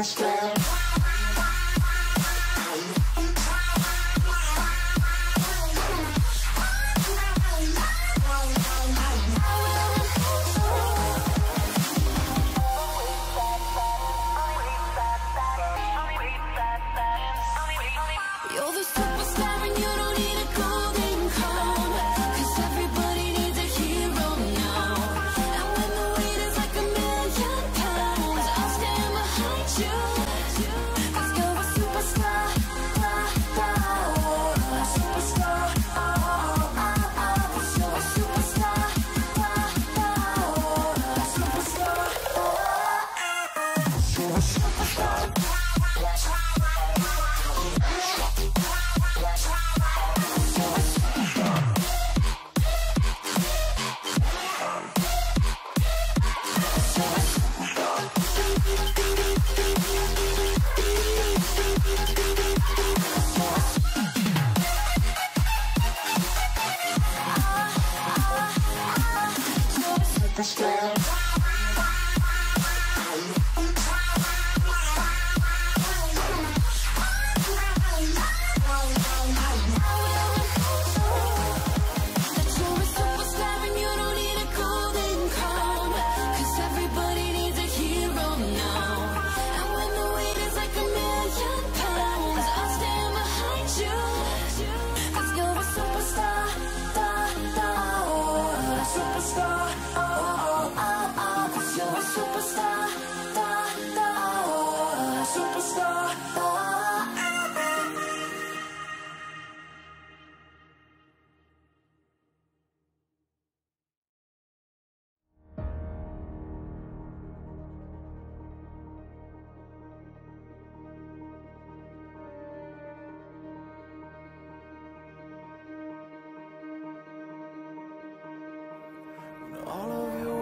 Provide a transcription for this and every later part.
All of your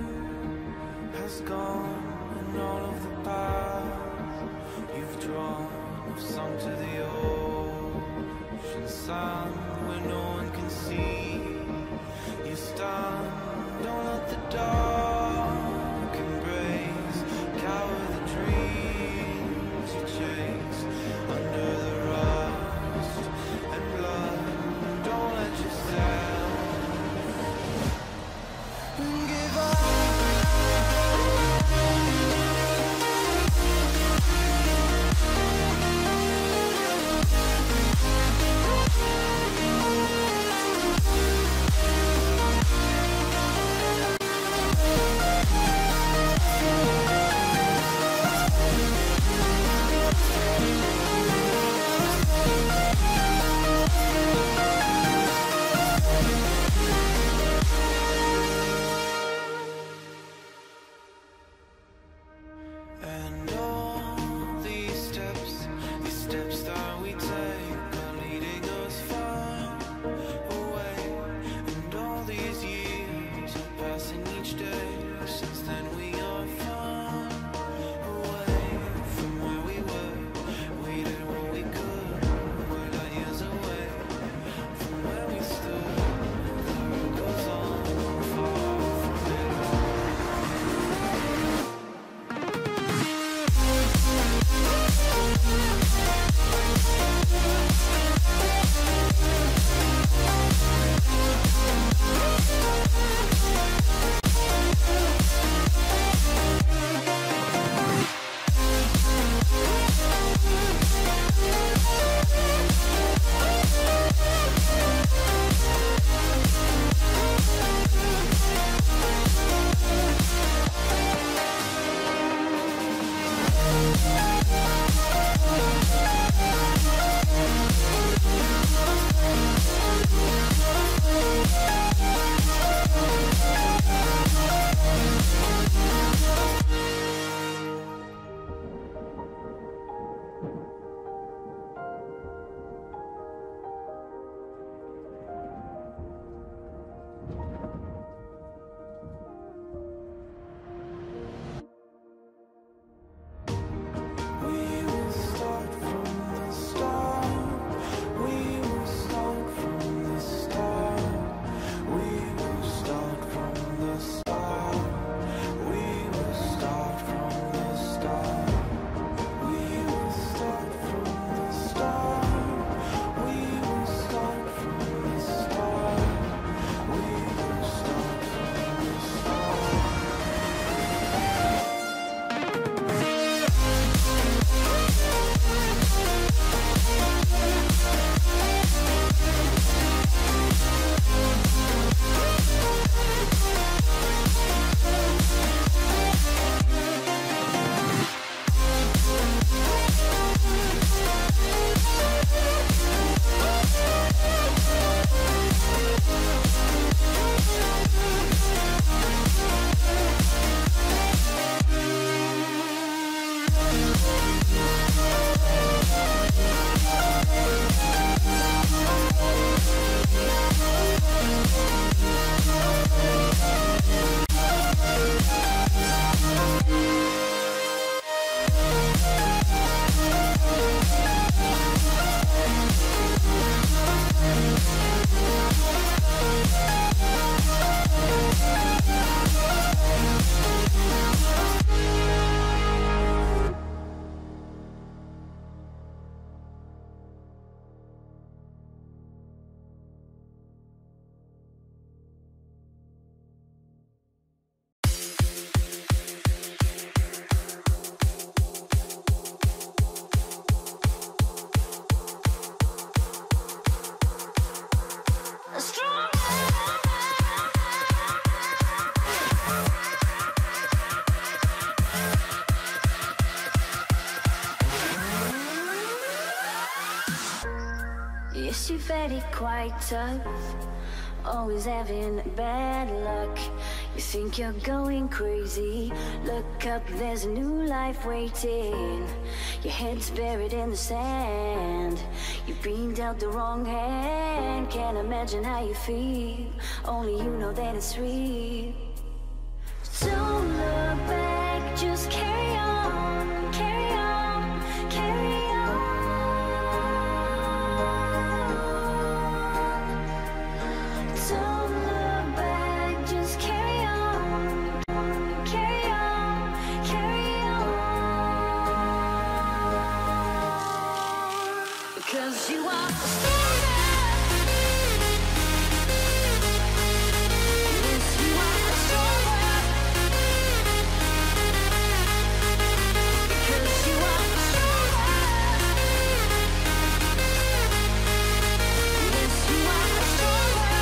wind has gone, and all of the paths you've drawn have sunk to the ocean sand where no one can see you stand. Don't let the dark embrace, cower the dreams you chase under the rust and blood. Don't let yourself give up. Yes, you've had it quite tough, always having bad luck. You think you're going crazy, look up, there's a new life waiting. Your head's buried in the sand, you've been dealt the wrong hand. Can't imagine how you feel, only you know that it's real. Don't look back, just carry on, carry on, carry on. Don't look back, just carry on, carry on, carry on. 'Cause you are stronger. Yes, you are stronger. Because you are stronger. Yes, you are stronger.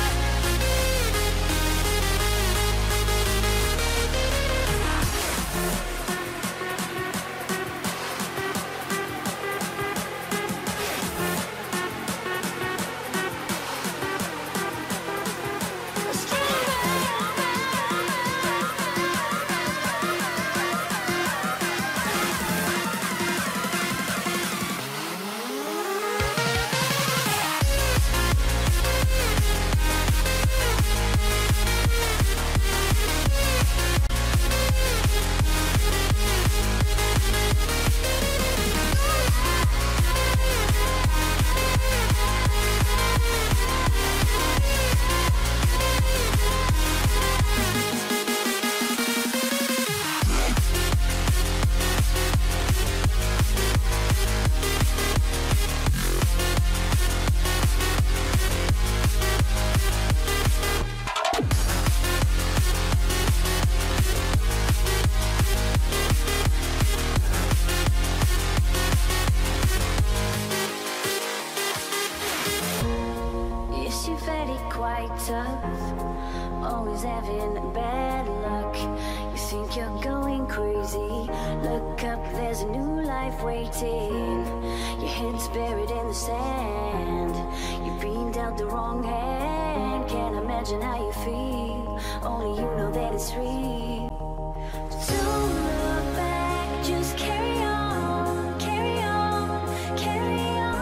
Yes, you've had it quite tough, always having bad luck. You think you're going crazy, look up, there's a new life waiting. Your head's buried in the sand, you've been dealt the wrong hand. Can't imagine how you feel, only you know that it's real. Don't look back, just carry on, carry on, carry on.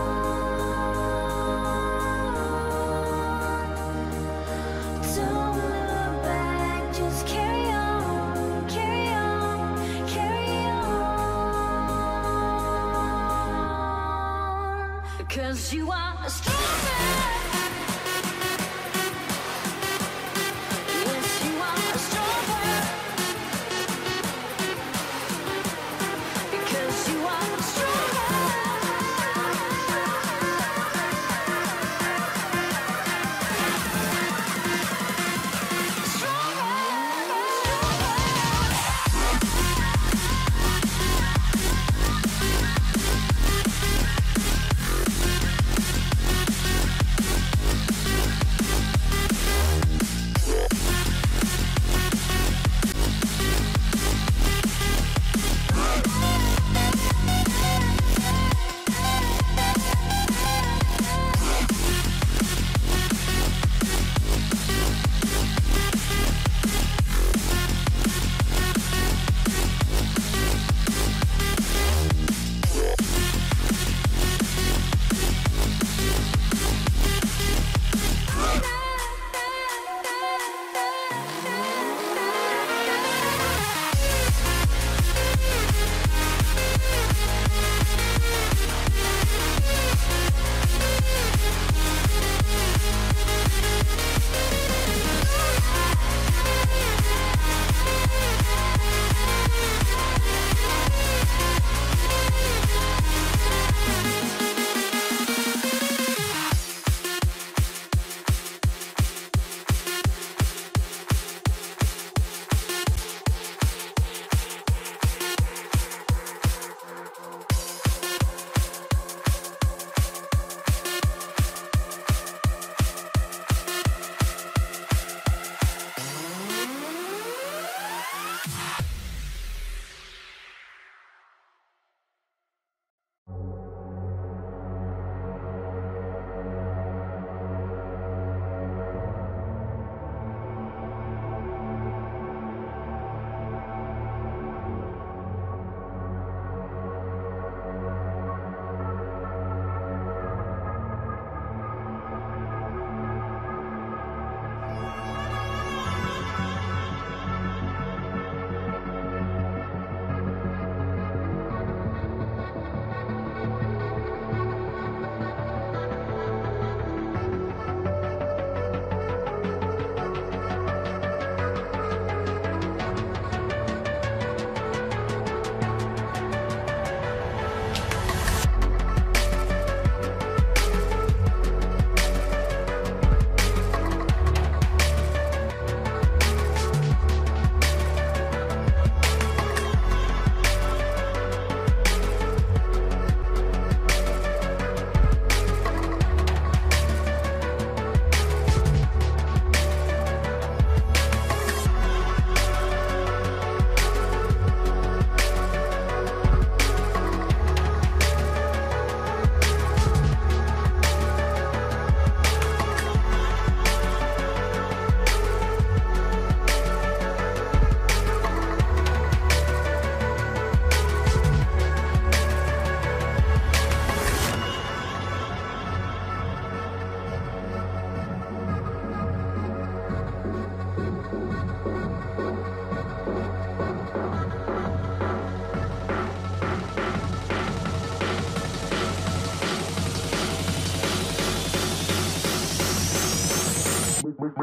Don't look back, just carry on, carry on, carry on. Because you are stronger. Yes, you are stronger. Because you are stronger. Stronger.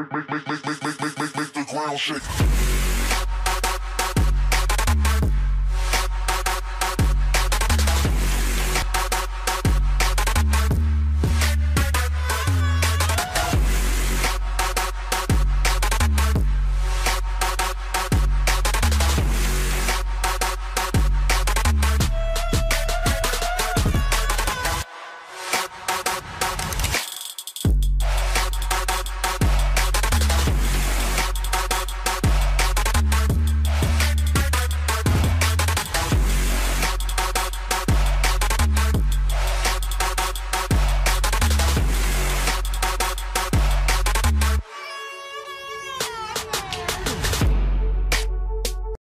make the ground shake.